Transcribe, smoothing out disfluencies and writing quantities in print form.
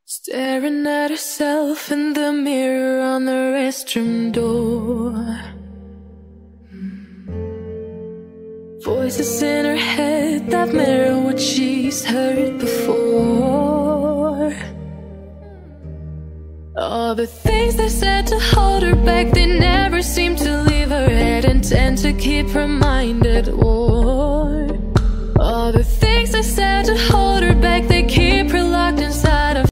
Staring at herself in the mirror on the restroom door. Voices in her head that mirror what she's heard before. All the things they said to hold her back, they never seem to leave her head and tend to keep her mind at war. All the things they said